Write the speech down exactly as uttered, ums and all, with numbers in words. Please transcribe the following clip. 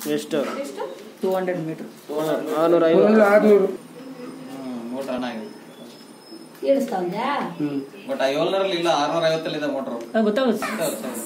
ಎಷ್ಟು two hundred metre ಆರ್ನೂರ ಐವತ್ತು ಆರ್ನೂರು ಮೋಟರ್ ರನ್ ಆಗಿದೆ ಕೇಳಿಸ್ತಾ ಉಂಟಾ ಬಟ್ ಏಳ್ನೂರಲ್ಲಿ ಇಲ್ಲ ಆರ್ನೂರ ಐವತ್ತಲ್ಲಿದೆ ಮೋಟರ್ ಗೊತ್ತಾಗುತ್ತೆ